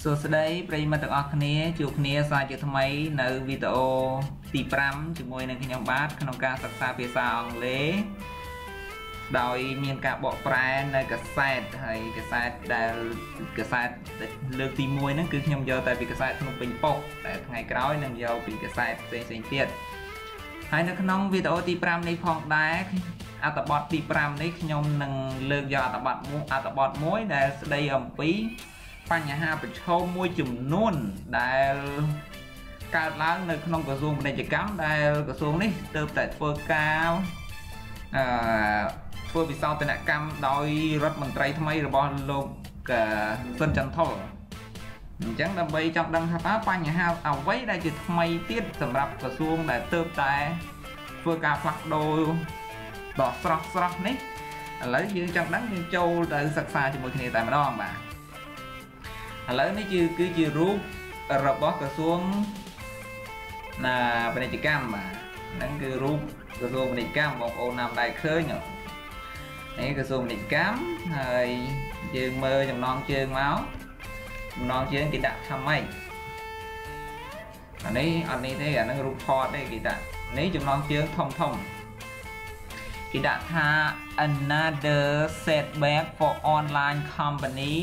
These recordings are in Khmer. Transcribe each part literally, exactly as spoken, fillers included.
សួស្តីប្រិយមិត្តទាំងអស់គ្នាជួបគ្នាសាជាថ្មីនៅវីដេអូទី5ជាមួយនឹងខ្ញុំបាទក្នុងការសិក្សាភាសាអង់គ្លេសដោយមានការបកប្រែនៅកាសែតហើយកសែតដែលកាសែតលើកទី1ហ្នឹងគឺខ្ញុំយកតែពីកាសែតភ្នំពេញប៉ុកតែថ្ងៃក្រោយនឹងយកពីកាសែតផ្សេងៗទៀតហើយនៅក្នុងវីដេអូទី5នេះផងដែរអត្ថបទទី5នេះខ្ញុំនឹងលើកយកអត្ថបទមួយអត្ថបទមួយដែលស្ដីអំពីបញ្ហាប្រឈមមួយចំនួនដែលកើតឡើងនៅក្នុងក្រសួងពាណិជ្ជកម្មដែលក្រសួងនេះទើបតែធ្វើការអឺធ្វើវិសោធនកម្មដោយរដ្ឋមន្ត្រីថ្មីរបស់លោកស៊ិនចន្ទថុលអញ្ចឹងដើម្បីចង់ដឹងថាតើបញ្ហាអ្វីដែលជាថ្មីទៀតសម្រាប់ក្រសួងដែលទើបតែធ្វើការផ្លាស់ប្ដូរដ៏ស្រស់ស្រស់នេះឥឡូវយើងចង់ដឹងយើងចូលទៅសិក្សាជាមួយគ្នាតែម្ដងបាទឥឡូវនេះគឺគឺជារូបរបស់ក្រសួងណាពាណិជ្ជកម្មបាទហ្នឹងគឺរូបក្រសួងពាណិជ្ជកម្មបងប្អូនណាំដែរឃើញនេះក្រសួងពាណិជ្ជកម្មហើយយើងមើលចំណងជើងមកចំណងជើងគេដាក់ថាម៉េចអានេះអត់នេះទេអាហ្នឹងរូបថតទេគេដាក់នេះចំណងជើងធំធំគេដាក់ថា another setback for online company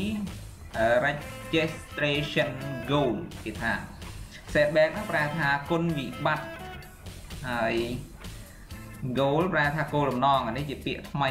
registration goal គេថា setback ហ្នឹងប្រែថាគុណវិបត្តិហើយ goal ប្រែថាគោលបំណងអានេះជាពាក្យថ្មី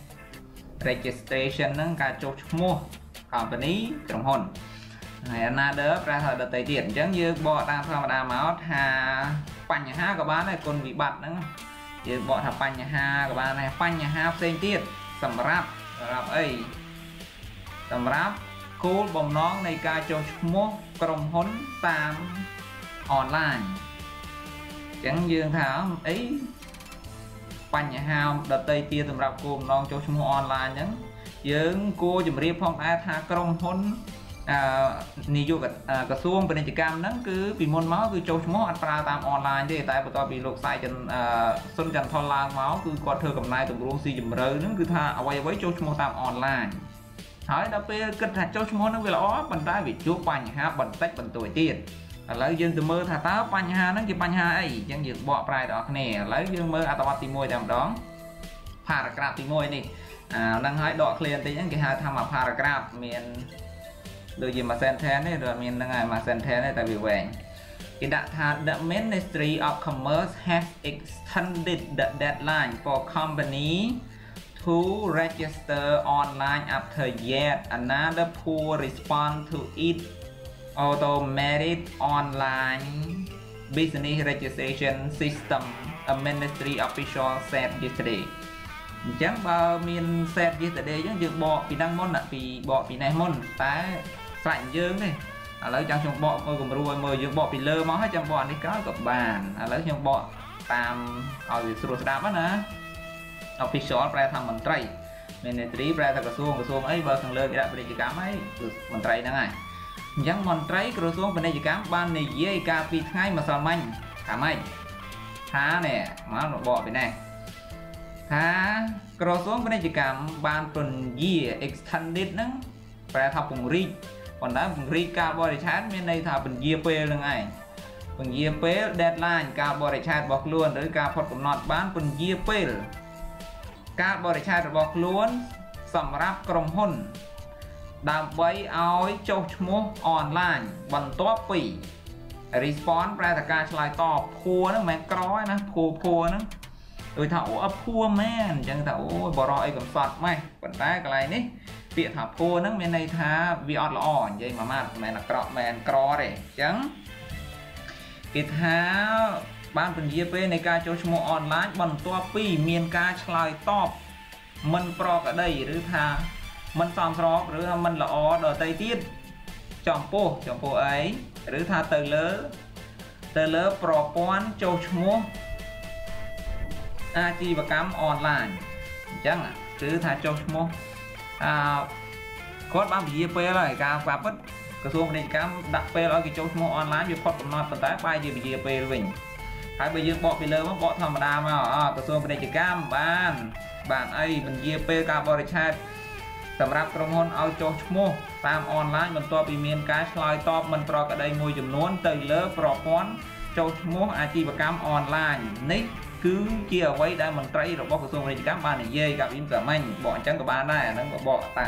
registration ហ្នឹងការចុះឈ្មោះ company ក្រុមហ៊ុនហើយ another ប្រែថាដទៃទៀតអញ្ចឹងយើងបកតាមធម្មតាមកថាបញ្ហាក៏បានដែរគុណវិបត្តិហ្នឹងយើងបកថាបញ្ហាក៏បានដែរបញ្ហាផ្សេងទៀតសម្រាប់សម្រាប់អីសម្រាប់គោលបំណងនៃការចុះឈ្មោះក្រុមហ៊ុនតាមអនឡាញអញ្ចឹងយើងថាអីបញ្ហាដទៃទៀតសម្រាប់គោលបំណងចុះឈ្មោះអនឡាញអញ្ចឹងយើងគួរជម្រាបផងដែរថាក្រុមហ៊ុនអឺនាយកក្រសួងពាណិជ្ជកម្មហ្នឹងគឺពីមុនមកគឺចុះឈ្មោះអត់ប្រើតាមអនឡាញទេតែបន្ទាប់ពីលោកសាយចន្ទស៊ុនចន្ទថុលឡើងមកគឺគាត់ធ្វើកំណែទម្រង់ស៊ីជម្រៅហ្នឹងគឺថាអ្វីអ្វីចុះឈ្មោះតាមអនឡាញហើយដល់ពេលគិតថាចុះឈ្មោះហ្នឹងវាល្អប៉ុន្តែវាជួបបញ្ហាបន្តិចបន្តួចទៀតឥឡូវយើងទៅមើលថាតើបញ្ហាហ្នឹងជាបញ្ហាអីអញ្ចឹងយើងបកប្រែដល់អ្នកគ្នាឥឡូវយើងមើលអត្ថបទទី1តែម្ដង paragraph ទី1នេះអាហ្នឹងហើយដក clear បន្តិចហ្នឹងគេហៅថាមួយ paragraph មានដូចជាមួយ sentence នេះឬមានហ្នឹងហើយមួយ sentence ទេតែវាវែងគេដាក់ថា the Ministry of Commerce has extended the deadline for company to register online after yet another poor response to its automated online business registration system, a ministry official said yesterday. អញ្ចឹងបើមាន said yesterday អញ្ចឹងយើងបកពីហ្នឹងមុនពីបកពីនេះមុនតែស្រេចយើងទេឥឡូវចាំខ្ញុំបកមើលគំរូឲ្យមើលយើងបកពីលើមកហើយចាំបកនេះក្រោយក៏បានឥឡូវខ្ញុំបកតាមឲ្យវាស្រួលស្ដាប់ណា official ប្រែថាមន្ត្រី ministry ប្រែថាក្រសួងក្រសួងអីបើខាងលើគេដាក់ពាណិជ្ជកម្មអីគឺមន្ត្រីហ្នឹងហើយអញ្ចឹងមន្ត្រីក្រសួងពាណិជ្ជកម្មបាននិយាយកាលពីថ្ងៃម្សិលមិញថាម៉េចថានេះមកបកពីនេះថាក្រសួងពាណិជ្ជកម្មបានពន្យា extended ហ្នឹងប្រែថាពង្រីកប៉ុន្តែពង្រីកការបរិច្ឆេទមានន័យថាពន្យាពេលហ្នឹងឯងពន្យាពេល deadline ការបរិច្ឆេទរបស់ខ្លួនឬការផុតកំណត់បានពន្យាពេលការបរិច្ឆេទរបស់ខ្លួនសម្រាប់ក្រុមហ៊ុនដើម្បីឲ្យចុះឈ្មោះអនឡាញបន្ទាប់ពី response ប្រែថាការឆ្លើយតបភួរហ្នឹងមិនមែនក្រទេណាភួរភួរហ្នឹងដូចថាអូអត់ភួរមែនអញ្ចឹងថាអូបរោះអីកំសត់ម៉េះប៉ុន្តែកន្លែងនេះពាក្យថាភួរហ្នឹងមានន័យថាវាអត់ល្អនិយាយមួយម៉ាត់មិនមែនអាក្រក់មិនមែនក្រទេអញ្ចឹងគេថាបានពន្យាពេលនៃការចុះឈ្មោះអនឡាញបន្ទាប់ពីមានការឆ្លើយតបមិនប្រក្រតីឬថាមិនសមស្របឬថាមិនល្អដល់ទៅទៀតចំពោះចំពោះអីឬថាទៅលើទៅលើប្រព័ន្ធចុះឈ្មោះអាជីវកម្មអនឡាញអញ្ចឹងគឺថាចុះឈ្មោះអឺគាត់បានពន្យាពេលហើយការផ្អាប់ពិតក្រសួងពាណិជ្ជកម្មដាក់ពេលឲ្យគេចុះឈ្មោះអនឡាញវាផុតកំណត់ប៉ុន្តែបែរជាពន្យាពេលវិញហើយបើយើងបកពីលើមកបកធម្មតាមកក្រសួងពាណិជ្ជកម្មបានបានអីពន្យាពេលការបរិច្ឆេទសម្រាប់ក្រុមហ៊ុនឲ្យចុះឈ្មោះតាមអនឡាញបន្ទាប់ពីមានការឆ្លើយតបមិនប្រក្រតីមួយចំនួនទៅលើប្រព័ន្ធចុះឈ្មោះអាជីវកម្មអនឡាញនេះគឺជាអ្វីដែលមន្ត្រីរបស់ក្រសួងពាណិជ្ជកម្មបាននិយាយกับវិនសាមញ្ញបកអញ្ចឹងក៏បានដែរអាហ្នឹងក៏បកតាម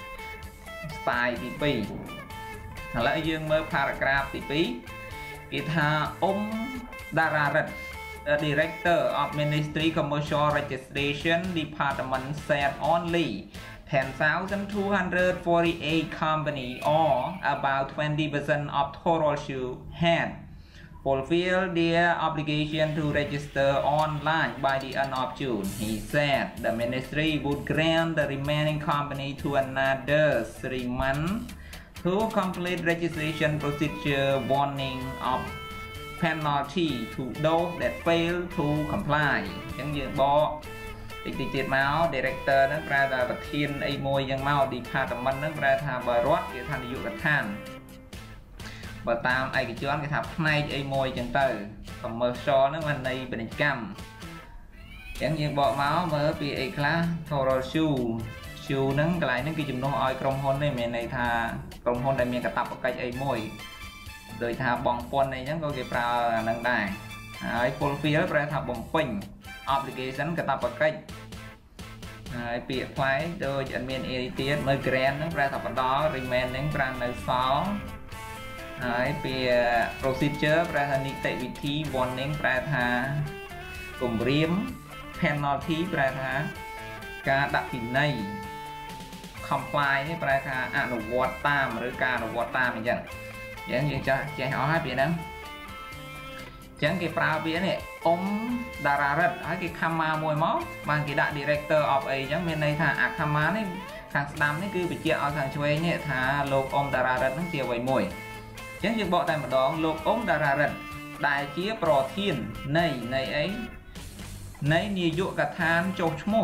style ទីពីរ ឥឡូវយើងមើល paragraph ទីពីរ គេថាអ៊ុំតារារិទ្ធ Director of Ministry Commercial Registration Department said only ten thousand two hundred forty-eight company or about twenty percent of total shoe had fulfilled their obligation to register online by the end of June. He said the ministry would grant the remaining company to another three months to complete registration procedure, warning of penalty to those that fail to comply. អញ្ចឹងយើងបកតិចតិចទៀតមក director ហ្នឹងប្រែថាប្រធានអីមួយយ៉ាងមក department ហ្នឹងប្រែថាបើរដ្ឋគេថានាយកដ្ឋានបើតាមឯកជនគេថាផ្នែកអីមួយអញ្ចឹងទៅ commercial ហ្នឹងមានន័យពាណិជ្ជកម្មអញ្ចឹងយើងបកមកមើលពីអីខ្លះ total shoe shoe ហ្នឹងកន្លែងហ្នឹងគេជំនួសឲ្យក្រុមហ៊ុនទេមានន័យថាក្រុមហ៊ុនដែលមានកាតព្វកិច្ចអីមួយដោយថាបងពន្ធអីចឹងក៏គេប្រើអាហ្នឹងដែរហើយ fulfill ប្រែថាបំពេញ obligation កាតព្វកិច្ចហើយពាក្យផ្លែដូចអត់មានអីទៀតមើល grant ហ្នឹងប្រែថាបន្ត remaining ប្រែនៅសល់ហើយពាក្យ procedure ប្រែថានីតិវិធី warning ប្រែថាគំរាម penalty ប្រែថាការដាក់ពិន័យ comply នេះប្រែថាអនុវត្តតាមឬការអនុវត្តតាមអញ្ចឹងអញ្ចឹងយើងចាស់ចេះអស់ហើយពាក្យហ្នឹងអញ្ចឹងគេប្រើពាក្យនេះអ៊ុំតារារិទ្ធហើយគេខមាមួយមកបានគេដាក់ director of អីអញ្ចឹងមានន័យថាអាខមានេះខាងស្ដាំនេះគឺបញ្ជាក់ឲ្យខាងឆ្វេងនេះថាលោកអ៊ុំតារារិទ្ធហ្នឹងជាអ្វីមួយអញ្ចឹងយើងបកតែម្ដងលោកអ៊ុំតារារិទ្ធដែលជាប្រធាននៃនៃអីនៃនាយកដ្ឋានចុះឈ្មោះ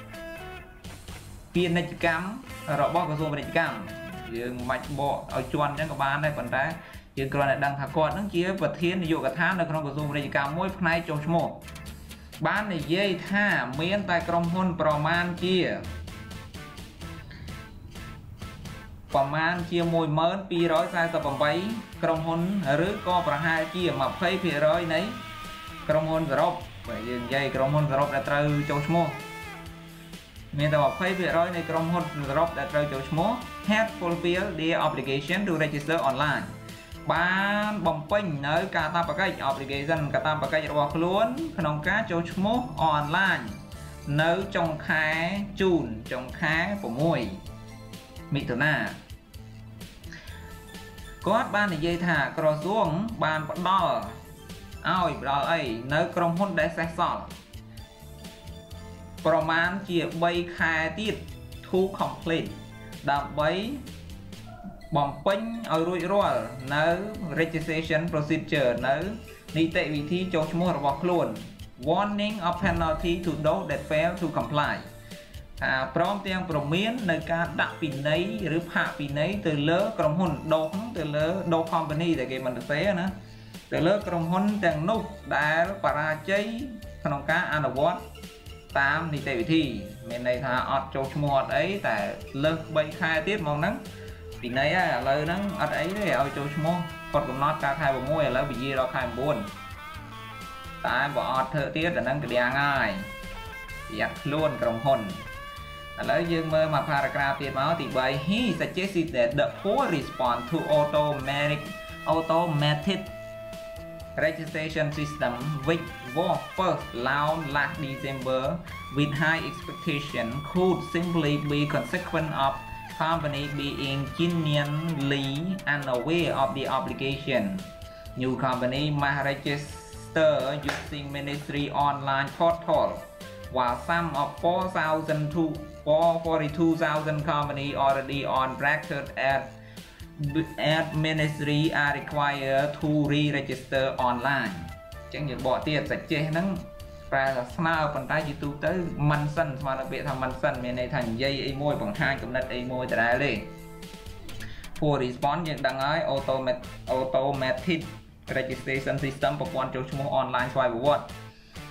ពាណិជ្ជកម្មរបស់ក្រសួងពាណិជ្ជកម្មយើងមិនបាច់បកឲ្យជន់អញ្ចឹងក៏បានដែរប៉ុន្តែយើងគ្រាន់តែដឹងថាគាត់នឹងជាប្រធាននាយកដ្ឋាននៅក្នុងក្រសួងពាណិជ្ជកម្មមួយផ្នែកចុះឈ្មោះបាននិយាយថាមានតែក្រុមហ៊ុនប្រមាណជាប្រមាណជាមួយម៉ឺនពីររយសែសិបប្រាំបីក្រុមហ៊ុនឬក៏ប្រហែលជា ยี่สิบเปอร์เซ็นต์ នៃក្រុមហ៊ុនសរុបបើយើងនិយាយក្រុមហ៊ុនសរុបដែលត្រូវចុះឈ្មោះមានតែ ยี่สิบเปอร์เซ็นต์ នៃក្រុមហ៊ុនសរុបដែលត្រូវចុះឈ្មោះ had fulfilled their obligation to register online បានបំពេញនៅកាតព្វកិច្ច obligation កាតព្វកិច្ចរបស់ខ្លួនក្នុងការចុះឈ្មោះ online នៅចុងខែជូនចុងខែ6មិថុនាគាត់បាននិយាយថាក្រសួងបានផ្ដល់ឲ្យផ្ដល់អីនៅក្រុមហ៊ុនដែលសេសសល់ប្រមាណជា3ខែទៀត to complete ដើម្បីបំពេញឲ្យរួចរាល់នៅ registration procedure នៅនីតិវិធីចុះឈ្មោះរបស់ខ្លួន warning of penalty to those that fail to comply ថាព្រមទាំងព្រមាននៅការដាក់ពិន័យឬផាកពិន័យទៅលើក្រុមហ៊ុនដោហ្នឹងទៅលើដោ company ដែលគេមិនទៅទេណាទៅលើក្រុមហ៊ុនទាំងនោះដែលបរាជ័យក្នុងការអនុវត្តតាមនីតិវិធីមានន័យថាអត់ចុះឈ្មោះអត់អីតែលើស3ខែទៀតហ្មងហ្នឹងពីន័យហើយឥឡូវហ្នឹងអត់អីទេឲ្យចុះឈ្មោះគាត់កំណត់ការខែ៦ឥឡូវពជាដល់ខែ៩តែបើអត់ធ្វើទៀតអាហ្នឹងក្តៀងហើយប្រយ័ត្នខ្លួនក្រុមហ៊ុនឥឡូវយើងមើលមក paragraph ទៀតមកទី3 he suggested that the poor response to automatic automated registration system which was first launched last December with high expectation could simply be consequence of company being genuinely unaware of the obligation. New company must register using ministry online portal, while some of four thousand to forty-two thousand company already on record at at ministry are required to re-register online. ចឹងយើងបកទៀតសាច់ចេះហ្នឹងប្រែថាស្មើប៉ុន្តែយូទូទៅមិនសិនស្មើនឹងពាក្យថាមិនសិនមានន័យថានិយាយអីមួយបង្ហាញកំណត់អីមួយដដែលទេ For response យើងដឹងហើយ automatic automatic registration system ប្រព័ន្ធចុះឈ្មោះ online ស្វ័យប្រវត្តិ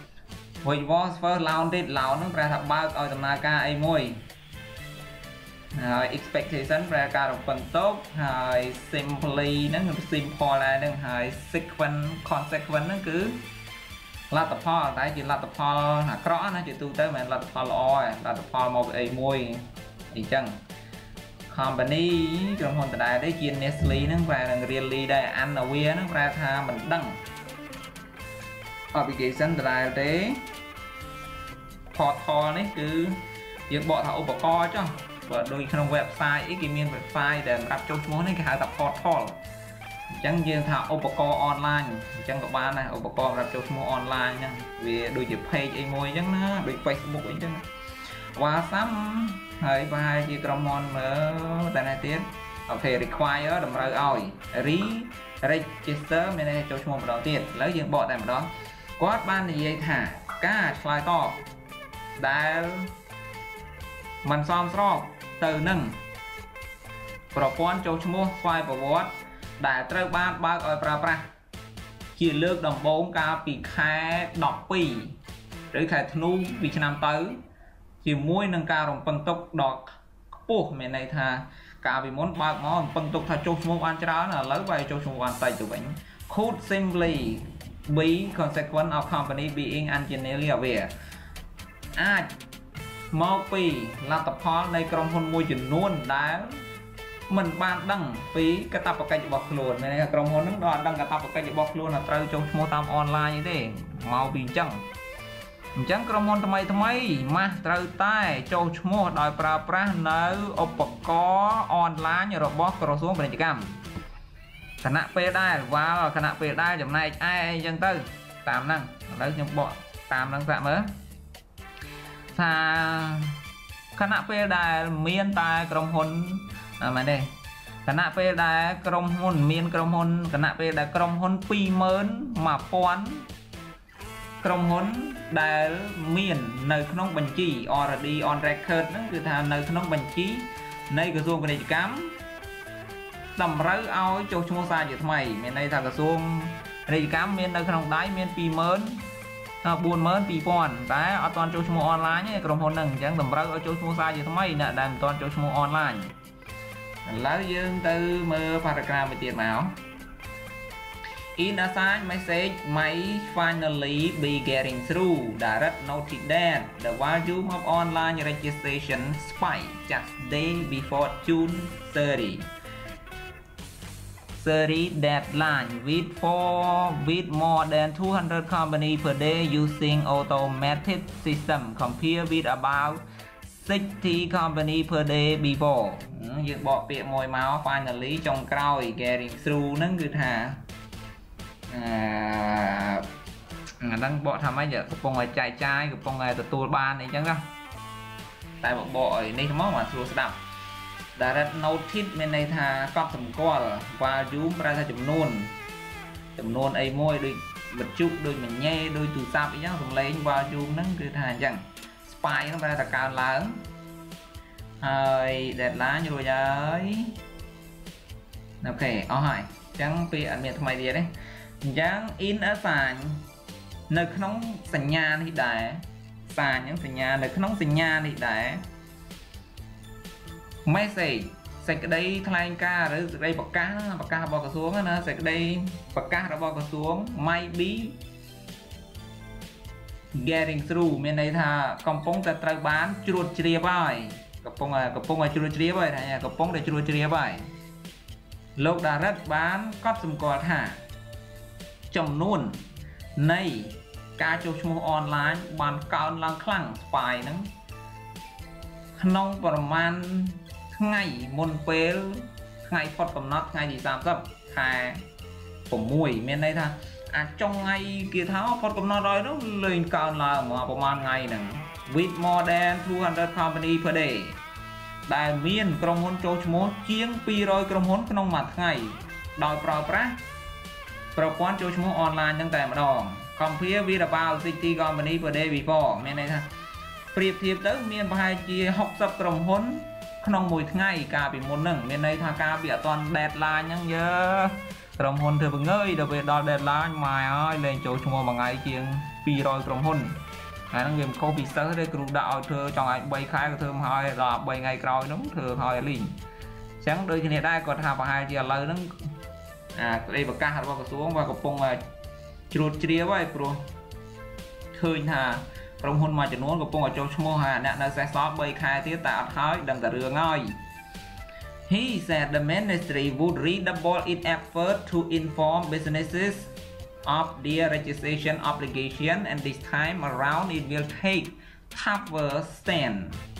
which was first launched launch ហ្នឹងប្រែថាបើកឲ្យដំណើរការអីមួយហើយ expectation ប្រើការរំពឹងទុកហើយ simply ហ្នឹងគឺ simple ដែរហ្នឹងហើយ sequence consequence ហ្នឹងគឺលទ្ធផលតែជាលទ្ធផលអាក្រក់ណាជាទូទៅមិនមែនលទ្ធផលល្អទេលទ្ធផលមកពីអីមួយអញ្ចឹង company ក្រុមហ៊ុនដដែលទេជា Nestle ហ្នឹងប្រែនឹង really ដែរ Unaware ហ្នឹងប្រែថាមិនដឹង application ដដែលទេ portal នេះគឺយើងបកថាឧបករណ៍ចុះបើដូចក្នុង website អីគេមាន website ដែលសម្រាប់ចុះឈ្មោះនេះគេហៅថា portal អញ្ចឹងយើងថាឧបករណ៍ online អញ្ចឹងក៏បានដែរឧបករណ៍សម្រាប់ចុះឈ្មោះ online ហ្នឹងវាដូចជា page អីមួយអញ្ចឹងណាដូច Facebook អីអញ្ចឹងវ៉ាសាំហើយប្រហែលជាក្រុមហ៊ុនមើលតែណាទៀតអូខេ require តម្រូវឲ្យ re register មានន័យថាចុះឈ្មោះម្ដងទៀតឥឡូវយើងបកតែម្ដងគាត់បាននិយាយថាការឆ្លើយតបដែលមិនសមស្របទៅនឹងប្រព័ន្ធចុះឈ្មោះស្វ័យប្រវត្តិដែលត្រូវបានបើកឲ្យប្រើប្រាស់ជាលើកដំបូងកាលពីខែដប់ពីរឬខែធ្នូពីឆ្នាំទៅជាមួយនឹងការរំពឹងទុកដ៏ខ្ពស់មានន័យថាកាលពីមុនបើកមករំពឹងទុកថាចុះឈ្មោះបានច្រើនឥឡូវបែរចុះឈ្មោះបានតិចទៅវិញ could simply be consequence of company being ungenuinely aware អាចមកពីលទ្ធផលនៃក្រុមហ៊ុនមួយចំនួនដែលមិនបានដឹងពីកាតព្វកិច្ចរបស់ខ្លួនមានន័យថាក្រុមហ៊ុនហ្នឹងដល់អត់ដឹងកាតព្វកិច្ចរបស់ខ្លួនថាត្រូវចុះឈ្មោះតាមអនឡាញទេមកពីអញ្ចឹងអញ្ចឹងក្រុមហ៊ុនថ្មីថ្មីម៉ាស់ត្រូវតែចុះឈ្មោះដោយប្រើប្រាស់នៅឧបករណ៍អនឡាញរបស់ក្រសួងពាណិជ្ជកម្មគណៈពេលដែរវ៉ាល់គណៈពេលដែរចំណែកឯអីចឹងទៅតាមហ្នឹងឥឡូវខ្ញុំបកតាមហ្នឹងសាក់មើលថាគណៈពេលដែលមានតែក្រុមហ៊ុនមែនទេគណៈពេលដែលក្រុមហ៊ុនមានក្រុមហ៊ុនគណៈពេលដែលក្រុមហ៊ុន ពីរម៉ឺនមួយពាន់ ក្រុមហ៊ុនដែលមាននៅក្នុងបញ្ជី already on record ហ្នឹងគឺថានៅក្នុងបញ្ជីនៃក្រសួងពាណិជ្ជកម្មតម្រូវឲ្យចុះឈ្មោះសារជាថ្មីមានន័យថាក្រសួងពាណិជ្ជកម្មមាននៅក្នុងដៃមាន ពីរម៉ឺន បួនម៉ឺនពីរពាន់តែអត់ទាន់ចុះឈ្មោះអនឡាញទេក្រុមហ៊ុនហ្នឹងអញ្ចឹងតម្រូវឲ្យចុះឈ្មោះសារជាថ្មីអ្នកដែលមិនទាន់ចុះឈ្មោះអនឡាញឥឡូវយើងទៅមើល paragraph មួយទៀតមក In a signed message may finally be getting through. Direct noted that the volume of online registration spiked just day before June thirtieth. thirtieth deadline with four with more than two hundred companies per day using automated system compared with about sixty companies per day before. យើងបកពាក្យមួយមក finally ចុងក្រោយ getting through ហ្នឹងគឺថាអឺអាហ្នឹងបកថាម៉េចកំពុងឲ្យចែកចាយកំពុងឲ្យទទួលបានអីចឹងណាតែបបកឲ្យនេះមកមកស្រួលស្ដាប់ direct notice មានន័យថាកត់សម្គាល់ volume ប្រែថាចំនួនចំនួនអីមួយដូចវិទ្យុដូចមញ៉េដូចទូរស័ព្ទអីចឹងសំឡេង volume ហ្នឹងគឺថាអញ្ចឹង spike ហ្នឹងប្រែថាកើនឡើងហើយ deadline រួចហើយអូខេអស់ហើយអញ្ចឹងពាក្យអត់មានថ្មីទៀតទេអញ្ចឹង in a sign នៅក្នុងសញ្ញានេះដែរសារអញ្ចឹងសញ្ញានៅក្នុងសញ្ញានេះដែរ message សេចក្តីថ្លែងការណ៍ឬសេចក្តីប្រកាសប្រកាសរបស់ក្រសួងណាសេចក្តីប្រកាសរបស់ក្រសួង might be getting through មានន័យថាកំពុងតែត្រូវបានជ្រួតជ្រាបហើយកំពុងកំពុងតែជ្រួតជ្រាបហើយថាកំពុងតែជ្រួតជ្រាបហើយលោក Direct បានកត់សម្គាល់ថាចំនួននៃការចុះឈ្មោះអនឡាញបានកើនឡើងខ្លាំង spike ហ្នឹងក្នុងប្រមាណថ្ងៃមុនពេលថ្ងៃផុតកំណត់ថ្ងៃទីសាមសិបខែ៦មានន័យថាអាចុងថ្ងៃគេថាផុតកំណត់ហើយនោះលេងកើនឡើងមកប្រហែលថ្ងៃហ្នឹង with more than two hundred company per day ដែលមានក្រុមហ៊ុនចូលឈ្មោះជាងពីររយក្រុមហ៊ុនក្នុងមួយថ្ងៃដោយប្រើប្រាស់ប្រព័ន្ធចូលឈ្មោះអនឡាញហ្នឹងតែម្ដង compare with about sixty company per day before មានន័យថាប្រៀបធៀបទៅមានប្រហែលជាหกสิบក្រុមហ៊ុនក្នុងមួយថ្ងៃកាលពីមុនហ្នឹងមានន័យថាការពីអត់ទាន់ deadline ហ្នឹងយើក្រុមហ៊ុនធ្វើបង្ើយដល់ពេលដល់ deadline មកហើយលេងចូលឈ្មោះមួយថ្ងៃជាងពីររយក្រុមហ៊ុនអាហ្នឹងវាមិនខុសពីសិស្សទេគ្រូដាក់ឲ្យធ្វើចង់ឲ្យ3ខែក៏ធ្វើមកឲ្យដល់3ថ្ងៃក្រោយហ្នឹងធ្វើឲ្យលីងអញ្ចឹងដូចគ្នាដែរគាត់ថាប្រហែលជាឥឡូវហ្នឹងអាក្តីប្រកាសរបស់ក្រសួងว่าកំពុងជ្រួតជ្រាវហើយព្រោះឃើញថាក្រុមហ៊ុនមួយចំនួនកំពុងឲ្យចុះឈ្មោះអាអ្នកនៅសេសសល់3ខែទៀតតែអត់ហើយដឹងតែរឿងហើយ He said the ministry would redouble its effort to inform businesses of their registration obligation and this time around it will take tougher stand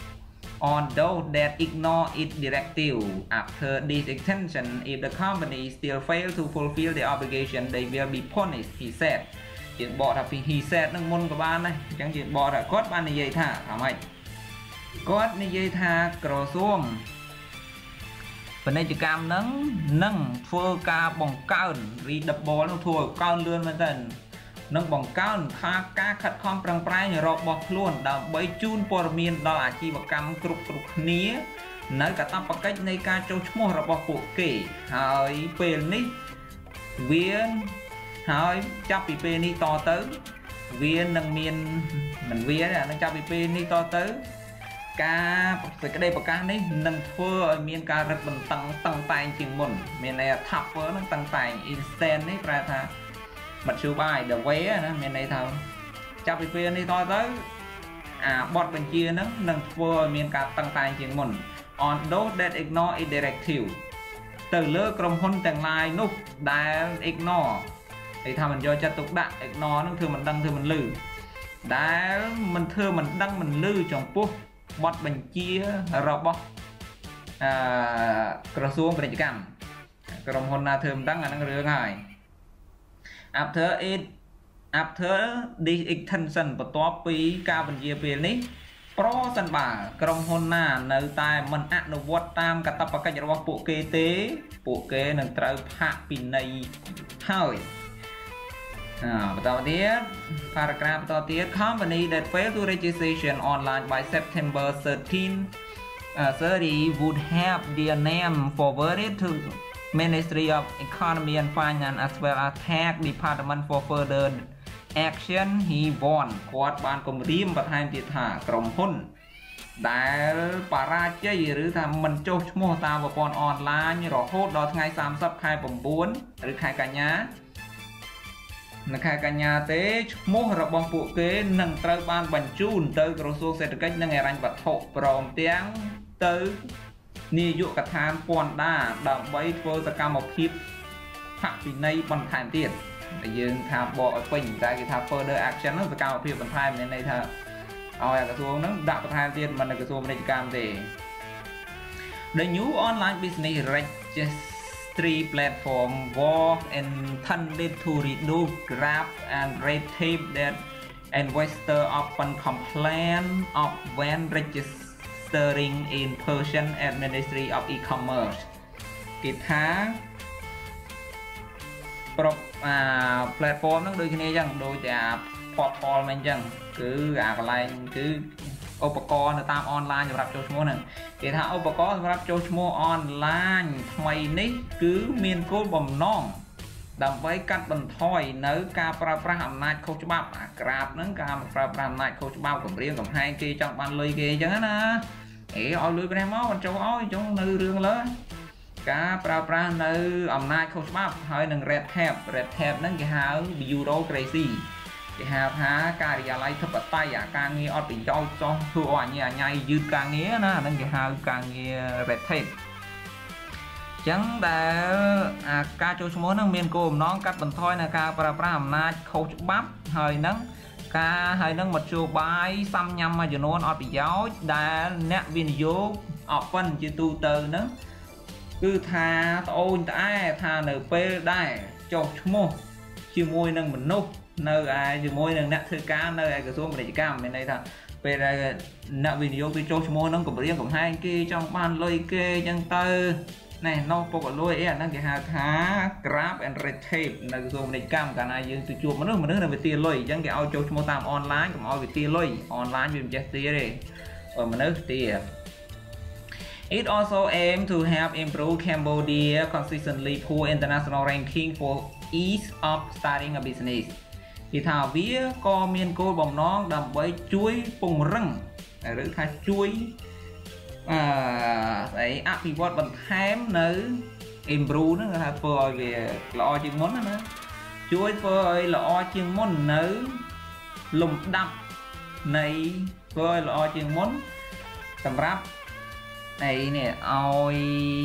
on those that ignore its directive. After this extension, if the company still fail to fulfill the obligation, they will be punished, he said. ជាបកថាពី he said នឹងមុនក៏បានដែរអញ្ចឹងជាបកថាគាត់បាននិយាយថាថាម៉េចគាត់និយាយថាក្រសួងពាណិជ្ជកម្មនឹងនឹងធ្វើការបង្កើន redouble នឹងធ្វើឲ្យកើនលឿនមែនទែននឹងបង្កើនថាការខិតខំប្រឹងប្រែងរបស់ខ្លួនដើម្បីជូនព័ត៌មានដល់អាជីវកម្មគ្រប់គ្រប់គ្នានៅកាតព្វកិច្ចនៃការចុះឈ្មោះរបស់ពួកគេហើយពេលនេះវាហើយចាប់ពីពេលនេះតទៅវានឹងមានមិនវាទេអានឹងចាប់ពីពេលនេះតទៅការសេចក្តីប្រកាសនេះនឹងធ្វើឲ្យមានការរឹតបន្តឹងតឹងតែងជាងមុនមានន័យថា tougher នឹងតឹងតែង instant នេះប្រែថាមធ្យោបាយ the way ណាមានន័យថាចាប់ពីពេលនេះតទៅអាបទបញ្ជានឹងនឹងធ្វើឲ្យមានការតឹងតែងជាងមុន on those that ignore its directive ទៅលើក្រុមហ៊ុនទាំងឡាយនោះដែល ignore គេថាមិនយកចិត្តទុកដាក់ ignore នឹងធ្វើមិនដឹងធ្វើមិនលឺដែលមិនធ្វើមិនដឹងមិនលឺចំពោះបទបញ្ជារបស់អឺក្រសួងពាណិជ្ជកម្មក្រុមហ៊ុនណាធ្វើមិនដឹងអានឹងរឿងហើយ after it after this extension បន្ទាប់ពីការបញ្ជាពេលនេះប្រសិនបើក្រុមហ៊ុនណានៅតែមិនអនុវត្តតាមកាតព្វកិច្ចរបស់ពួកគេទេពួកគេនឹងត្រូវផាកពិន័យហើយបន្តទៀត paragraph បន្តទៀត company that fail to registration online by September thirteenth uh, thirty would have their name forwarded to Ministry of Economy and Finance as well as Tax Department for further action he warned គាត់បានគម្រាមបន្ថែមទៀតថាក្រុមហ៊ុនដែលបរាជ័យឬថាមិនចុះឈ្មោះតាមប្រព័ន្ធអនឡាញរហូតដល់ថ្ងៃ30ខែ9ឬខែកញ្ញានៅខែកញ្ញាទេឈ្មោះរបស់ពួកគេនឹងត្រូវបានបញ្ជូនទៅក្រសួងសេដ្ឋកិច្ចនិងហិរញ្ញវត្ថុព្រមទាំងទៅនាយកដ្ឋានពន្ធដារដើម្បីធ្វើសកម្មភាពផាកពិន័យបន្ថែមទៀតតែយើងថាបកឲ្យពេញតែគេថា further action ហ្នឹងសកម្មភាពបន្ថែមមានន័យថាឲ្យក្រសួងហ្នឹងដាក់បន្ថែមទៀតមិននៅក្រសួងពាណិជ្ជកម្មទេ The new online business registry platform was intended to reduce graft and red tape that investors often complain of when registering in person at Ministry of E-commerce គេថាប្រពអា platform ហ្នឹងដូចគ្នាអញ្ចឹងដូចតែ portal ហ្នឹងអញ្ចឹងគឺអាកន្លែងគឺឧបករណ៍នៅតាមអនឡាញសម្រាប់ចូលឈ្មោះហ្នឹងគេថាឧបករណ៍សម្រាប់ចូលឈ្មោះអនឡាញថ្មីនេះគឺមានគោលបំណងដើម្បីកាត់បន្ថយនៅការប្រើប្រាស់អំណាចខុសច្បាប់អាក្រាបហ្នឹងការប្រើប្រាស់អំណាចខុសច្បាប់គម្រាមកំហែងគេចង់បានលុយគេអញ្ចឹងណាអេឲ្យលុយព្រះមកមិនចុះឲ្យអញ្ចឹងនៅរឿងលើការប្រើប្រាស់នៅអំណាចខុសច្បាប់ហើយនឹង red tape red tape ហ្នឹងគេហៅ bureaucracy គេហៅថាការិយាល័យធិបតេយ្យអាការងារអត់ប្រយោជន៍ចោះធ្វើឲ្យអញ្ញាអញ្ញៃយឺតការងារណាហ្នឹងគេហៅការងារ red tape អញ្ចឹងដែលអាការចូលឈ្មោះហ្នឹងមានគោលបំណងកាត់បន្ថយនៅការប្រើប្រាស់អំណាចខុសច្បាប់ហើយនឹងការហើយនឹងមធ្យោបាយសំញ៉ាំមួយចំនួនអត់ប្រយោជន៍ដែលអ្នកវិនិយោគអបិនជាទូទៅហ្នឹងគឺថាត្អូញត្អែថានៅពេលដែលចុះឈ្មោះជាមួយនឹងមនុស្សនៅឯជាមួយនឹងអ្នកធ្វើការនៅឯក្រសួងពាណិជ្ជកម្មមានន័យថាពេលដែលអ្នកវិនិយោគទៅចុះឈ្មោះហ្នឹងគម្រាមកំហែងគេចង់បានលុយគេអញ្ចឹងទៅណែនោះពុកលុយអីអាហ្នឹងគេហៅថា grab and red tape នៅក្រសួងពាណិជ្ជកម្មកាលណាយើងទៅជួបមនុស្សមនុស្សនៅវាទាលុយអញ្ចឹងគេឲ្យចុះឈ្មោះតាមអនឡាញកុំឲ្យវាទាលុយអនឡាញវាមិនចេះទាទេមនុស្សទាIt also aimed to help improve Cambodia consistently poor international ranking for ease of starting a business. thì thảo vía co miên cô bồng non đầm bấy chuối pùng răng rồi thà chuối à đấy áp thì vót bằng thém nữ improve nữa là phơi về lo chừng món nữa chuối phơi lo chừng món nữ lùm đập này phơi lo chừng món tầm rap này nè oi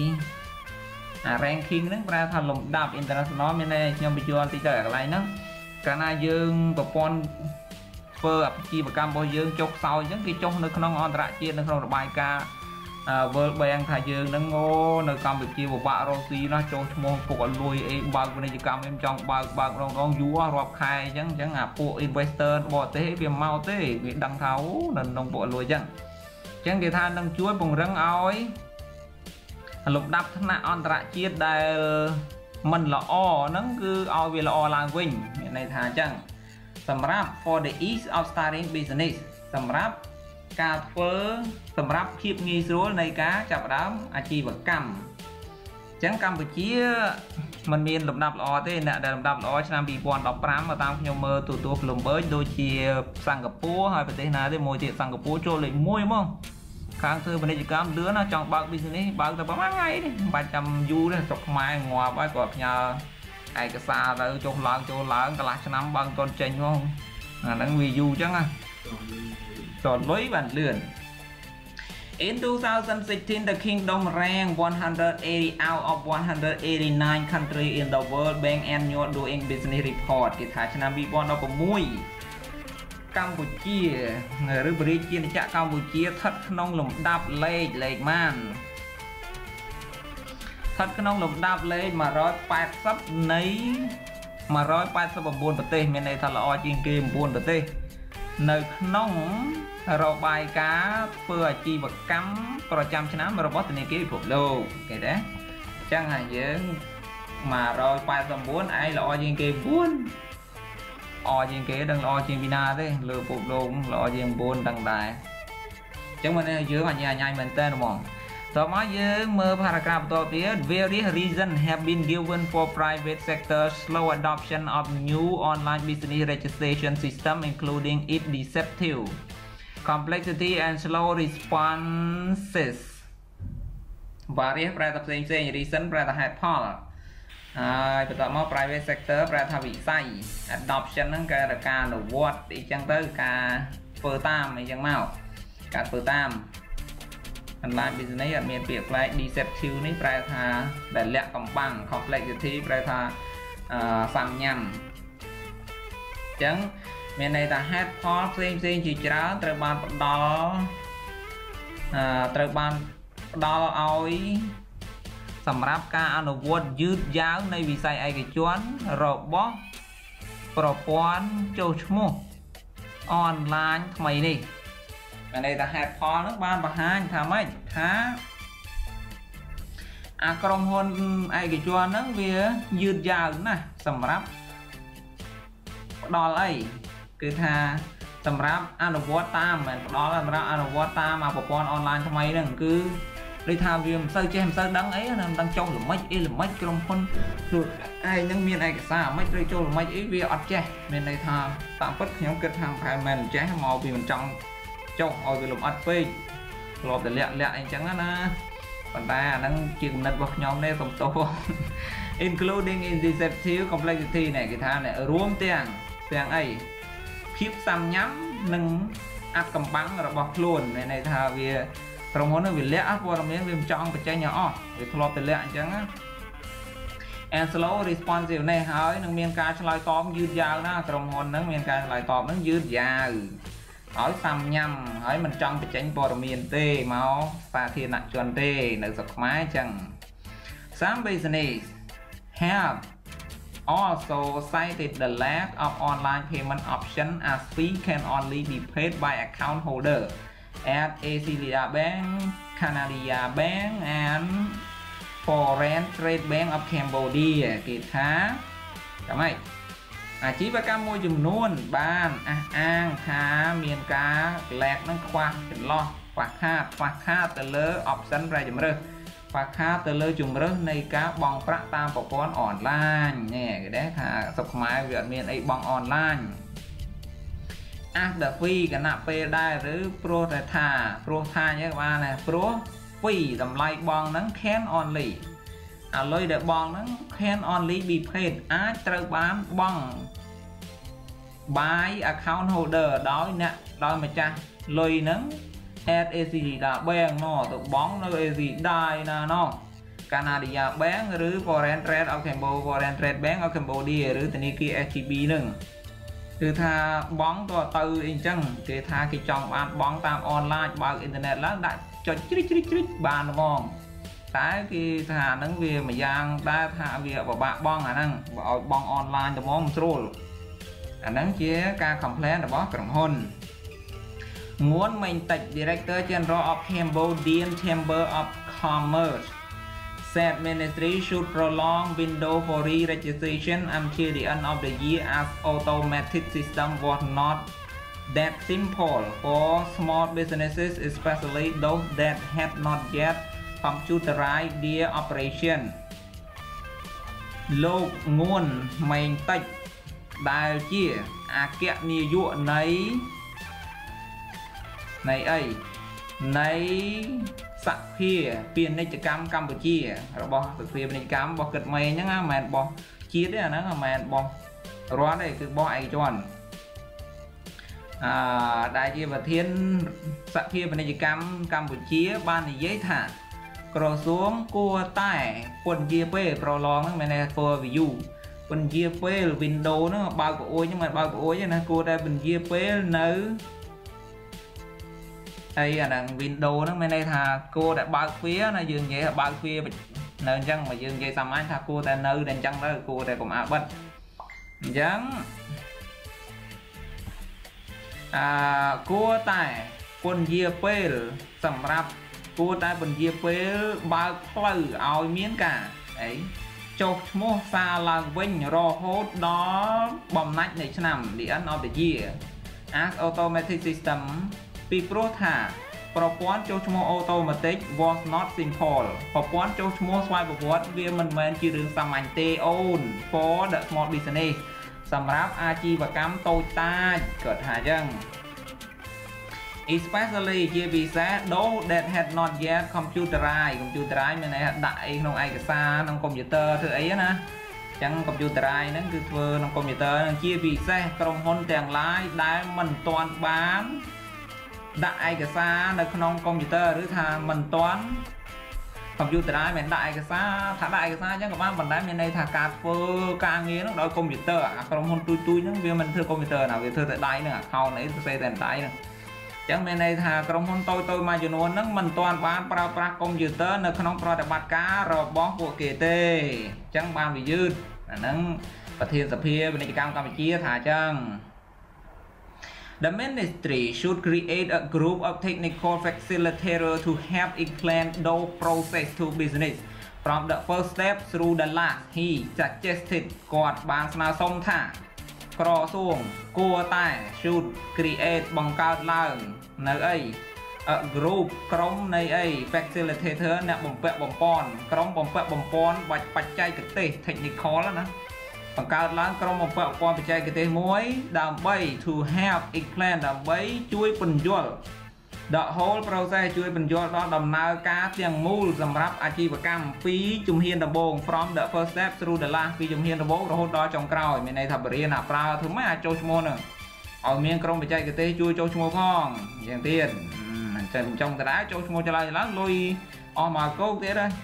à ranking nó ra thành lùm đập international bên đây nhưng bây giờ thì trời lại nó cả na dương và con phơi ập chi và cam bao dương chốt sau những cái chốt nơi không on ra chia nơi không bài ca vợ bèn thay dương nó ngô nơi Campuchia một bạn Rosie nó cho mong cuộc lùi bao bên đây chỉ cam em trong bao bao con con vúa rọp khai chẳng chẳng à bộ investor bỏ thế việc mau thế việc đăng tháo nên đồng bộ lùi chẳng chẳng thì than đang chuối bùng răng oi lục đập thằng nào on ra chia đây mình là o nó cứ ao về là o làng vinh này thà chẳng sầm rap for the ease of starting business sầm rap cà phê sầm rap khiếp nghi số này cá chập đám à chi vật cầm chẳng Campuchia mình miền lục đập o thế nè đập đập o năm bị bọn đập pram mà tao nhiều mơ tụ tụ lùm bới đôi chia Singapore hay phải thế nào thế môi tiệm Singapore cho lại môi đúng không kháng thư bên đây chỉ cam đứa nó chọn bao business bao tao bao ngày đi ba trăm du đấy chọc mai ngoài bãi cọp nhà ai cái xa rồi chôn lợn chôn lợn cả lại năm bằng con chênh không à nó vì du chắc à chọn lối bản lươn. In two thousand sixteen, the kingdom ranked one hundred eighty out of one hundred eighty-nine countries in the World Bank Annual Doing Business Report. Cái tháng năm bị bọn nó có mùi Campuchia người Brit trên chợ Campuchia thất nông lồng đạp lê lệ man thất nông lồng đạp lê mà rồi bát sắp nấy mà rồi bát sắp buồn bật tê bên này thật là o trên kia buồn bật tê nơi nông rồi bài cá vừa chi vật cắm rồi trăm năm mà robot này kia phục lô cái đấy chẳng hạn như mà rồi bát sắp buồn ai là o trên kia buồn o trên kế đang lo trên vina thế lừa phục luôn lo trên buôn đằng đại chúng mình dưới mà nhà nhai mình tên đúng không sau đó dưới mơ paragraph đầu tiên various reasons have been given for private sector slow adoption of new online business registration system including its deceptive complexity and slow responses various ប្រែតែផ្សេងផ្សេង reason ប្រែតែហេតុផលហើយបន្តមក private sector ប្រែថាវិស័យ adoption ហ្នឹងគេថាការអនុវត្តអីចឹងទៅការធ្វើតាមអីចឹងមកការធ្វើតាម online business អត់មានពាក្យផ្លែក deceptive នេះប្រែថាដែលលាក់កំបាំង complexity ប្រែថាអឺសាំញ៉ាំចឹងមានន័យថាហេតុផលផ្សេងផ្សេងជាច្រើនត្រូវបានផ្ដល់អឺត្រូវបានផ្ដល់ឲ្យសម្រាប់ការអនុវត្តយឺតយ៉ាវនៃវិស័យឯកជនរបស់ប្រព័ន្ធចុះឈ្មោះអនឡាញថ្មីនេះមានន័យថាហេតុផលនោះបានបង្ហាញថាម៉េចថាអាក្រុមហ៊ុនឯកជនហ្នឹងវាយឺតយ៉ាវណាស់សម្រាប់ផ្ដល់អីគឺថាសម្រាប់អនុវត្តតាមមិនផ្ដល់សម្រាប់អនុវត្តតាមអាប្រព័ន្ធអនឡាញថ្មីហ្នឹងគឺដូចថាវាមិនសូវចេះមិនសូវដឹងអីណាមិនដឹងចុះល្មិចអីល្មិចក្រុមហ៊ុនខ្លួនឯងហ្នឹងមានឯកសារមិនត្រូវចូលល្មិចអីវាអត់ចេះមានន័យថាតាមពិតខ្ញុំគិតថាប្រហែលមិនចេះមកពីមិនចង់ចុះឲ្យវាលំអិតពេកធ្លាប់តែលាក់លាក់អីចឹងណាប៉ុន្តែអាហ្នឹងជាគំនិតរបស់ខ្ញុំទេសំទោស including in deceptive complexity នេះគេថារួមទាំងទាំងអីភាពសាំញ៉ាំនិងអាប់កំបាំងរបស់ខ្លួនមានន័យថាវាក្រុមហ៊ុននឹងវាលាក់ព័ត៌មានវាមិនចង់បញ្ចេញឲ្យអស់វាធ្លាប់តែលាក់អញ្ចឹងណា and slow responsive នេះហើយនឹងមានការឆ្លើយតបយឺតយ៉ាវណាក្រុមហ៊ុននឹងមានការឆ្លើយតបនឹងយឺតយ៉ាវហើយសាំញ៉ាំហើយមិនចង់បញ្ចេញព័ត៌មានទេមកសាធារណជនទេនៅស្រុកខ្មែរអញ្ចឹង Some business have also cited the lack of online payment option as fee can only be paid by account holder at Asia Bank, Canada Bank and Foreign Trade Bank of Cambodia គេថាចាំម៉េចអាជីវកម្មមួយចំនួនបានអះអាងថាមានការ lag នឹងខ្វះចន្លោះខ្វះខាតខ្វះខាតទៅលើ option ប្រែជម្រើសបាខាទៅលើជំរើសនៃការបង់ប្រាក់តាមប្រព័ន្ធអនឡាញនេះគេដែរថាសុខខ្មែរវាអត់មានអីបង់អនឡាញ after fee គណៈពេលដែរឬព្រោះតែថាព្រោះថាអញ្ចឹងបានណាព្រោះ fee តម្លៃបង់ហ្នឹង can only អាលុយដែលបង់ហ្នឹង can only be paid អាចត្រូវបានបង់ by account holder ដោយអ្នកដោយម្ចាស់លុយហ្នឹង at เอ ซี ดี bank ណោះទៅបង់នៅ เอ ซี ดี ណាណោះ Canada Bank ឬ Foreign Trade of Cambodia Foreign Trade Bank of Cambodia ឬធនាគារ ét giê bê ហ្នឹងគឺថាបង់ទៅទៅអីចឹងគេថាគេចង់បានបង់តាមអនឡាញបើកអ៊ីនធឺណិតឡើងដាក់ចុចជ្រិចជ្រិចជ្រិចបានហ្មងតែគេថាហ្នឹងវាមួយយ៉ាងដែរថាវាពិបាកបង់អាហ្នឹងបើឲ្យបង់អនឡាញទៅហ្មងមិនស្រួលអាហ្នឹងជាការ complain របស់ក្រុមហ៊ុន ងួនមេងតិច Director General of Cambodian Chamber of Commerce said Ministry should prolong window for re-registration until the end of the year as automatic system was not that simple for small businesses, especially those that had not yet computerized their operation. លោកងួនមេងតិចដែលជាអគ្គនាយកនៃនៃអីនៃសភាពាណិជ្ជកម្មកម្ពុជារបស់សភាពាណិជ្ជកម្មរបស់គិតមេងហ្នឹងមិនមែនរបស់ជាតិទេអាហ្នឹងមិនមែនរបស់រដ្ឋទេគឺរបស់ឯកជនអឺដែលជាប្រធានសភាពាណិជ្ជកម្មកម្ពុជាបាននិយាយថាក្រសួងគួរតែពន្យាពេលប្រឡងហ្នឹងមិនមែន for view ពន្យាពេល window ហ្នឹងបើកប្អូនហ្នឹងមិនបើកប្អូនទេណាគួរតែពន្យាពេលនៅហើយអាហ្នឹង window ហ្នឹងមានន័យថាគួរតែបើកទ្វារណាយើងនិយាយថាបើកទ្វារនៅអញ្ចឹងមកយើងនិយាយសាមញ្ញថាគួរតែនៅតែអញ្ចឹងទៅគួរតែកុំអាបិទអញ្ចឹងអឺគួរតែពន្យាពេលសម្រាប់គួរតែពន្យាពេលបើកផ្លូវឲ្យមានការអីចុះឈ្មោះសារឡើងវិញរហូតដល់បំណាច់នៃឆ្នាំ the end of the year as automatic system ពីព្រោះថាប្រព័ន្ធចុះឈ្មោះ automatic was not simple ប្រព័ន្ធចុះឈ្មោះស្វ័យប្រវត្តិវាមិនមែនជារឿងសាមញ្ញទេអូន for the small business សម្រាប់អាជីវកម្មតូចតាចគាត់ថាអញ្ចឹង especially ជាពិសេស those that had not yet computerized computerized មានន័យថាដាក់អីក្នុងឯកសារក្នុងកុំព្យូទ័រធ្វើអីណាអញ្ចឹង computerized ហ្នឹងគឺធ្វើក្នុងកុំព្យូទ័រហ្នឹងជាពិសេសក្រុមហ៊ុនទាំងឡាយដែលមិនទាន់បានដាក់ឯកសារនៅក្នុងកុំព្យូទ័រឬថាមិនទាន់ computerized មិនដាក់ឯកសារថាដាក់ឯកសារអញ្ចឹងក៏បានប៉ុន្តែមានន័យថាការធ្វើការងារហ្នឹងដោយកុំព្យូទ័រអាក្រុមហ៊ុនទូចទូចហ្នឹងវាមិនធ្វើកុំព្យូទ័រណាវាធ្វើតែដៃហ្នឹង account អីទៅសេតែដៃហ្នឹងអញ្ចឹងមានន័យថាក្រុមហ៊ុនតូចតូចមួយចំនួនហ្នឹងមិនទាន់បានប្រើប្រាស់កុំព្យូទ័រនៅក្នុងប្រតិបត្តិការរបស់ពួកគេទេអញ្ចឹងបានវាយឺតអាហ្នឹងប្រធានសភាពាណិជ្ជកម្មកម្ពុជាថាអញ្ចឹងThe ministry should create a group of technical facilitators to help explain those process to business from the first step through the last. He suggested គាត់បានស្នើសុំថាក្រសួងគួរតែ should create បង្កើតឡើងនៅអី a group ក្រុមនៃអី facilitator អ្នកបំពាក់បំពាន់ក្រុមបំពាក់បំពាន់បច្ចេកទេស technical ណាបង្កើតឡើងក្រុមបំពាក់បំពាន់បច្ចេកទេសមួយដើម្បី to help explain ដើម្បីជួយពន្យល់ the whole process ជួយពន្យល់ដល់ដំណើរការទាំងមូលសម្រាប់អាជីវកម្មពីជំហានដំបូង from the first step through the last ពីជំហានដំបូងរហូតដល់ចុងក្រោយមានន័យថាបរិញ្ញាប្រើធ្វើម៉េចអាចចូលឈ្មោះនឹងឲ្យមានក្រុមបច្ចេកទេសជួយចូលឈ្មោះផងយ៉ាងទៀតអញ្ចឹងចង់ទៅដែរចូលឈ្មោះចឡើងឡើងលុយអស់មកកោកទៀតហើយ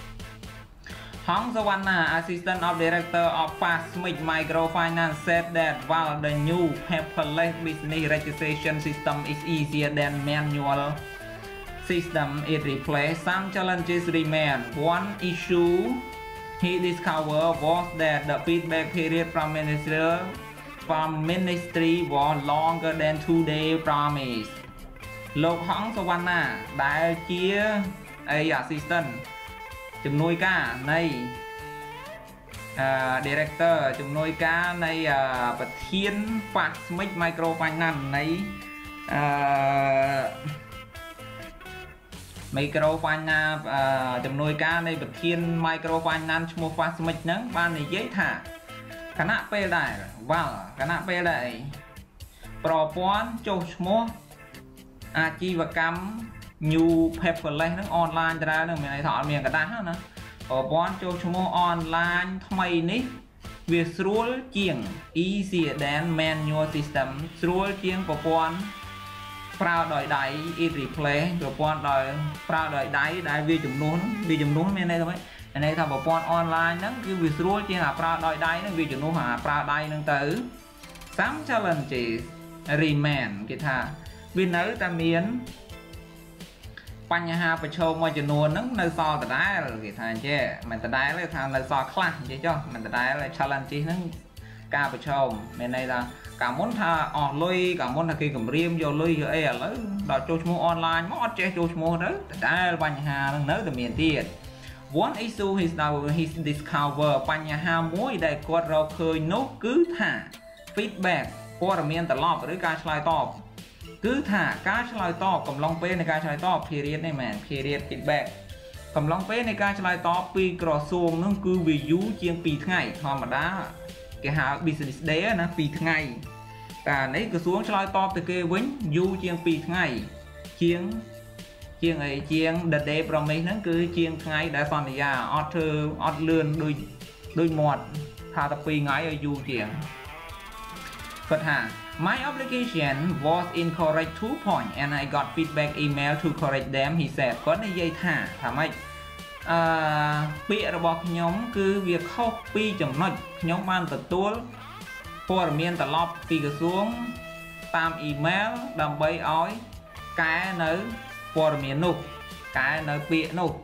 Hong Vannda, Assistant of Director of Fast Smith Microfinance, said that while the new paperless business registration system is easier than manual system it replaced, some challenges remain. One issue he discovered was that the feedback period from minister from ministry was longer than two day promise. លោក Hong Vannda ដែលជាអី assistant ជំនួយការនៃអឺ director ជំនួយការនៃប្រធាន Fast Smith Microfinance នៃអឺ micro finance ចំនួនការនៃប្រធាន micro finance ឈ្មោះ Fastmic ហ្នឹងបាននិយាយថាគណៈពេលដែរវ៉ាល់គណៈពេលដែរអីប្រព័ន្ធចុះឈ្មោះអាជីវកម្ម new paperless ហ្នឹង online ច្រើនហ្នឹងមានន័យថាអត់មានកដាស់ណាប្រព័ន្ធចុះឈ្មោះ online ថ្មីនេះវាស្រួលជាង easier than manual system ស្រួលជាងប្រព័ន្ធប្រើដោយដៃ it replace ប្រព័ន្ធដោយប្រើដោយដៃដែលវាចំនួនវាចំនួនមានន័យថាម៉េចមានន័យថាប្រព័ន្ធ online ហ្នឹងគឺវាស្រួលជាងអាប្រើដោយដៃហ្នឹងវាចំនួនអាប្រើដៃហ្នឹងទៅ some challenges remain គេថាវានៅតែមានបញ្ហាប្រឈមមួយចំនួនហ្នឹងនៅសល់ដដែលគេថាអញ្ចឹងមិនដដែលទេថានៅសល់ខ្លះអញ្ចឹងចុះមិនដដែល challenge ហ្នឹងការប្រឈមមានន័យថាកាលមុនថាអស់លុយកាលមុនថាគេគម្រាមយកលុយយកអីឥឡូវដល់ចូលឈ្មោះ online មកអត់ចេះចូលឈ្មោះទៅដដែលបញ្ហាហ្នឹងនៅតែមានទៀត one issue is now his discover បញ្ហាមួយដែលគាត់រកឃើញនោះគឺថា feedback ព័ត៌មានត្រឡប់ឬការឆ្លើយតបគឺថាការឆ្លើយតបកំឡុងពេលនៃការឆ្លើយតប period នេះមែន period feedback កំឡុងពេលនៃការឆ្លើយតបពីក្រសួងនោះគឺវាយូរជាងពីរថ្ងៃធម្មតាគេហៅ business day ណាពីរថ្ងៃតែនេះក្រសួងឆ្លើយតបទៅគេវិញយូរជាងពីរថ្ងៃជាងជាងអីជាង the day promise ហ្នឹងគឺជាងថ្ងៃដែលសន្យាអត់ធ្វើអត់លឿនដូចដូចមាត់ថាតែពីរថ្ងៃឲ្យយូរជាងគាត់ថា my application was incorrect two point and I got feedback email to correct them he said គាត់និយាយថាថាម៉េចអឺពាក្យរបស់ខ្ញុំគឺវាខុសពីចំណុចខ្ញុំបានទទួលព័ត៌មានត្រឡប់ពីក្រសួងតាម email ដើម្បីឲ្យកែនៅព័ត៌មាននោះកែនៅពាក្យនោះ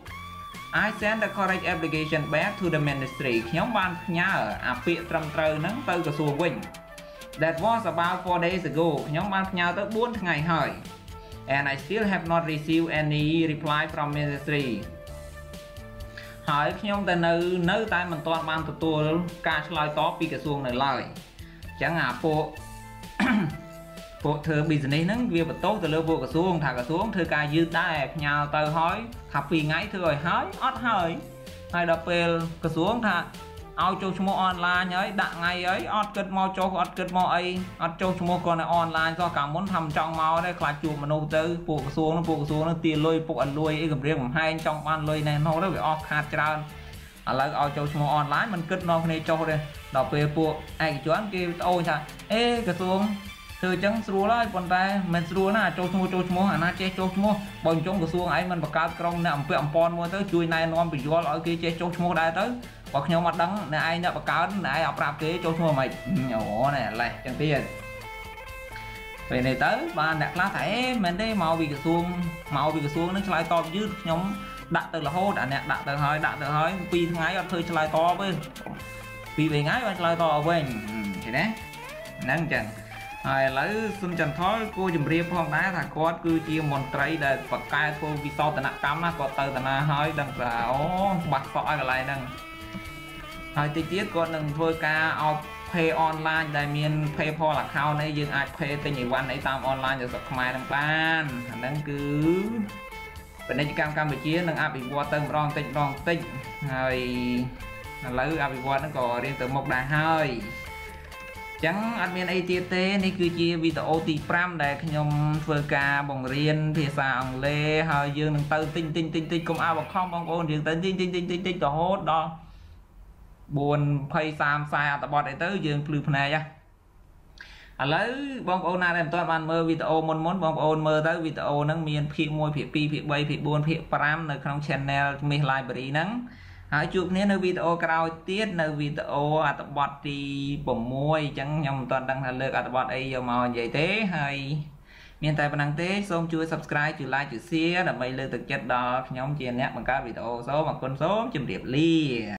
I sent the correct application back to the ministry ខ្ញុំបានផ្ញើអាពាក្យត្រឹមត្រូវហ្នឹងទៅក្រសួងវិញThat was about four days ago ខ្ញុំបានផ្ញើទៅបួនថ្ងៃហើយ and I still have not received any reply from ministry ហើយខ្ញុំតែនៅនៅតែមិនទាន់បានទទួលការឆ្លើយតបពីក្រសួងនៅឡើយអញ្ចឹងអាពួកពួកធ្វើ business ហ្នឹងវាបន្ទោសទៅលើពួកក្រសួងថាក្រសួងធ្វើការយឺតដែរផ្ញើទៅហើយថាពីរថ្ងៃធ្វើឲ្យហើយអត់ហើយហើយដល់ពេលក្រសួងថាឲ្យចូលឈ្មោះ online ហើយដាក់ថ្ងៃអីអត់គិតមកចុះអត់គិតមកអីអត់ចូលឈ្មោះគាត់នៅ online សោះកាលមុនថាមិនចង់មកទេខ្លាចជួបមនុស្សទៅពួកក្រសួងនោះពួកក្រសួងនោះទាលុយពុកអត់លុយអីគម្រាមកំហែងចង់បានលុយណែនោះទៅវាអស់ខាតច្រើនឥឡូវឲ្យចូលឈ្មោះ online មិនគិតនាំគ្នាចុះទេដល់ពេលពួកឯកជនគេត្អូញថាអេក្រសួងធ្វើអញ្ចឹងស្រួលហើយប៉ុន្តែមិនស្រួលណាចូលឈ្មោះចូលឈ្មោះអាណាចេះចូលឈ្មោះបើអញ្ចឹងក្រសួងឯងមិនបង្កើតក្រុមអ្នកអំពាវអំពន់មួយទៅជួយណែនាំបញ្យល់ឲ្យគេចេះចូលឈ្មោះដែរទៅបើខ្ញុំអត់ដឹងអ្នកឯងអ្នកបង្កើតអ្នកឯងអត់ប្រាប់គេចូលឈ្មោះមិនអូណែឡេះអញ្ចឹងទៀតពេលនេះទៅបានអ្នកខ្លះថាអេមែនទេមកពីក្រសួងមកពីក្រសួងនឹងឆ្លើយតបយឺតខ្ញុំដាក់ទៅរហូតអាអ្នកដាក់ទៅហើយដាក់ទៅហើយពីរថ្ងៃអត់ធ្វើឆ្លើយតបទេពីរថ្ងៃបានឆ្លើយតបវិញឃើញទេហ្នឹងអញ្ចឹងហើយឥឡូវសុនចន្ទថលគួរជម្រាបផងដែរថាគាត់គឺជាមន្ត្រីដែលបកកែធ្វើវិសោធនកម្មណាគាត់ទៅតាណាហើយដឹងថាអូបាត់សក់ឲ្យកន្លែងហ្នឹងហើយតិចទៀតគាត់នឹងធ្វើការឲ្យ pay online ដែលមាន PayPal account នេះយើងអាច pay ទិញអីវ៉ាន់អីតាម online ទៅស្រុកខ្មែរនឹងបានអាហ្នឹងគឺពាណិជ្ជកម្មកម្ពុជានឹងអភិវឌ្ឍទៅម្ដងតិចម្ដងតិចហើយឥឡូវអភិវឌ្ឍហ្នឹងក៏រៀងទៅមុខដែរហើយអញ្ចឹងអត់មានអីទៀតទេនេះគឺជាវីដេអូទីប្រាំដែលខ្ញុំធ្វើការបង្រៀនភាសាអង់គ្លេសហើយយើងនឹងទៅទិញទិញទិញទិញកុំឲ្យបង្ខំបងប្អូនយើងទៅទិញទិញទិញទិញទិញរហូតដល់បួន ยี่สิบ สามสิบ 40អត្ថបទអីទៅយើងភ្លឺភ្នែកហ៎ឥឡូវបងប្អូនណាដែលមិនទាន់បានមើលវីដេអូមុនមុនបងប្អូនមើលទៅវីដេអូហ្នឹងមានភាគមួយភាគពីរភាគបីភាគបួនភាគប្រាំនៅក្នុង channel Miss Library ហ្នឹងហើយជួបគ្នានៅវីដេអូក្រោយទៀតនៅវីដេអូអត្ថបទទីหกអញ្ចឹងខ្ញុំមិនទាន់ដឹងថាលើកអត្ថបទអីយកមកនិយាយទេហើយមានតែប៉ុណ្្នឹងទេសូមជួយ subscribe ជួយ like ជួយ share ដើម្បីលើកទឹកចិត្តដល់ខ្ញុំជាអ្នកបង្កើតវីដេអូសូមអរគុណសូមជម្រាបលា